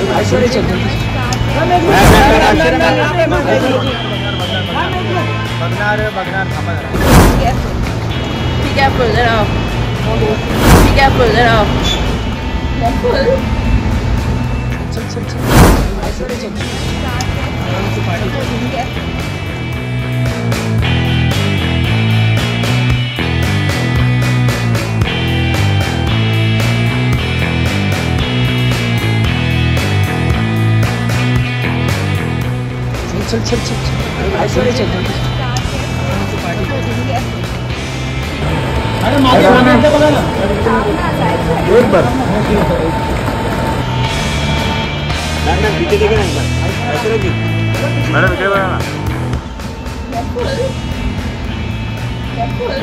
ऐश्वर्या चल बघणार थांबा जरा. Be careful जरा. Be careful जरा. Careful. चल चल चल ऐश्वर्या चल चल चल चल चल ऐश्वर्या चल अरे मागे बघा ना एक बार मॅम पीछे देखे ना एक बार. ऐश्वर्या जी मॅडम इकडे बघा ना. Careful. Careful.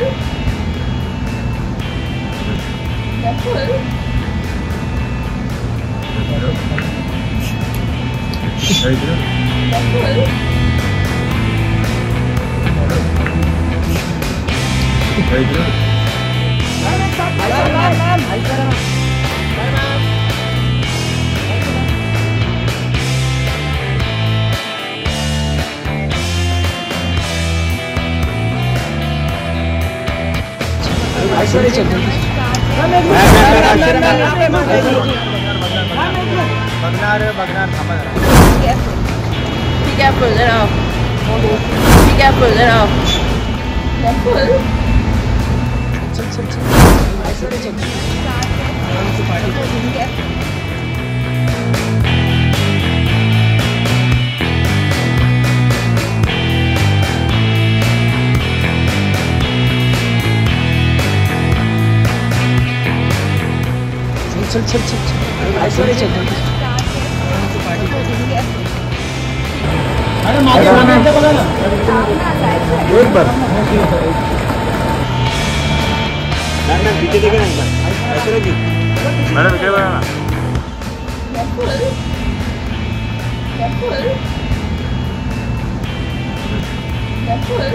Careful. Careful. Aishwarya चल बघणार थांबा जरा. Careful. Be careful जरा. Be careful जरा. Careful. चल चल चल ऐश्वर्या चल चल चल चल चल ऐश्वर्या चल अरे मागे बघा ना एक बार मॅम पीछे देखे ना एक बार. ऐश्वर्या जी मॅडम इकडे बघा ना. Careful. Careful. Careful.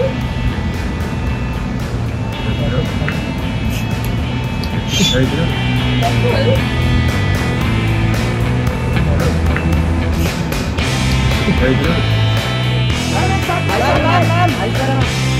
Careful.